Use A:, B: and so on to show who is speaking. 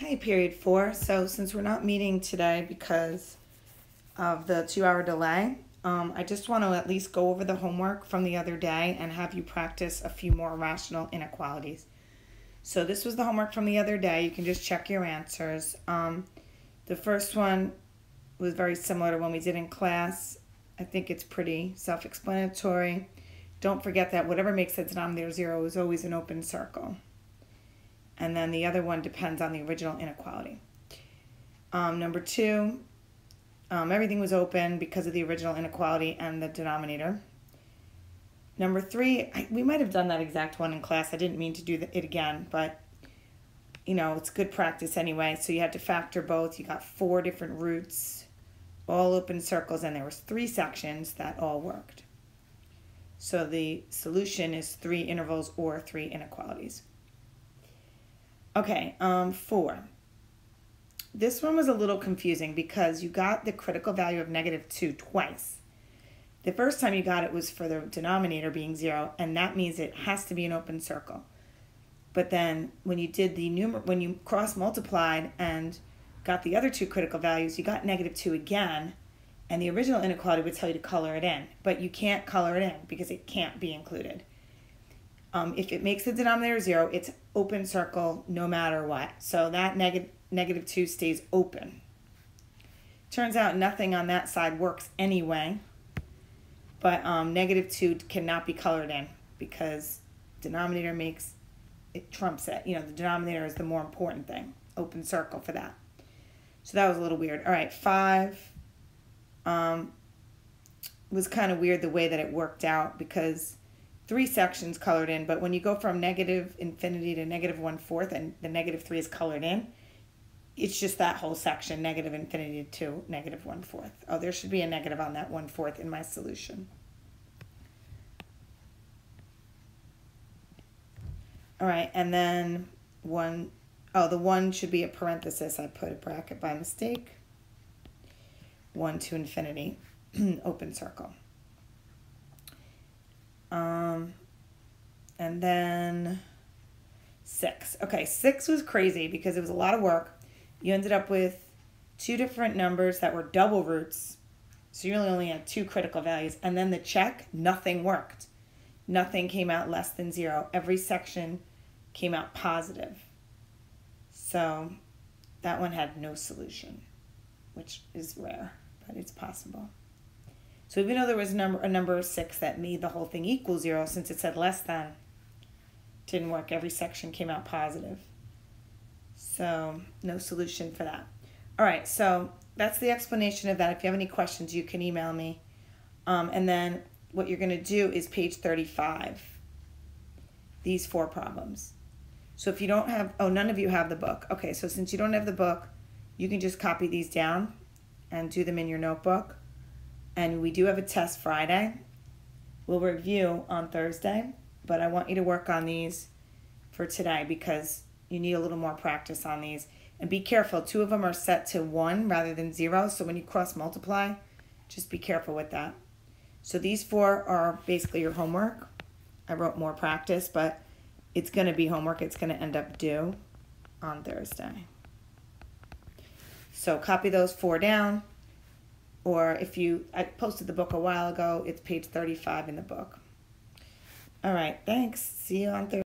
A: Okay, period 4. So since we're not meeting today because of the 2-hour delay, I just want to at least go over the homework from the other day and have you practice a few more rational inequalities. So this was the homework from the other day. You can just check your answers. The first one was very similar to one we did in class. I think it's pretty self-explanatory. Don't forget that whatever makes the denominator 0 is always an open circle. And then the other one depends on the original inequality. Number 2, everything was open because of the original inequality and the denominator. Number 3, we might have done that exact one in class. I didn't mean to do it again, but you know, it's good practice anyway. So you had to factor both. You got 4 different roots, all open circles, and there was 3 sections that all worked. So the solution is 3 intervals or 3 inequalities. Okay, 4. This one was a little confusing because you got the critical value of -2 twice. The first time you got it was for the denominator being 0, and that means it has to be an open circle. But then when you did when you cross-multiplied and got the other 2 critical values, you got -2 again, and the original inequality would tell you to color it in, but you can't color it in because it can't be included. If it makes the denominator 0, it's open circle no matter what. So that -2 stays open. Turns out nothing on that side works anyway, but -2 cannot be colored in because denominator makes it trumps it. You know, the denominator is the more important thing. Open circle for that. So that was a little weird. All right, 5 was kind of weird the way that it worked out because 3 sections colored in, but when you go from -infinity to -1/4 and the -3 is colored in, it's just that whole section, -infinity to -1/4. Oh, there should be a negative on that 1/4 in my solution. All right, and then the 1 should be a parenthesis. I put a bracket by mistake. 1 to infinity, open circle. And then 6. Okay, 6 was crazy because it was a lot of work. You ended up with 2 different numbers that were double roots. So you really only had 2 critical values. And then the check, nothing worked. Nothing came out less than 0. Every section came out positive. So that one had no solution, which is rare, but it's possible. So even though there was a number of 6 that made the whole thing equal 0, since it said less than, didn't work. Every section came out positive. So no solution for that. All right, so that's the explanation of that. If you have any questions, you can email me. And then what you're going to do is page 35, these 4 problems. So if you don't have, none of you have the book. Okay, so since you don't have the book, you can just copy these down and do them in your notebook. And we do have a test Friday. We'll review on Thursday, but I want you to work on these for today because you need a little more practice on these. And be careful, 2 of them are set to 1 rather than 0, so when you cross multiply, just be careful with that. So these 4 are basically your homework. I wrote more practice, but it's going to be homework. It's going to end up due on Thursday. So copy those 4 down. Or I posted the book a while ago, it's page 35 in the book. All right, thanks. See you on Thursday.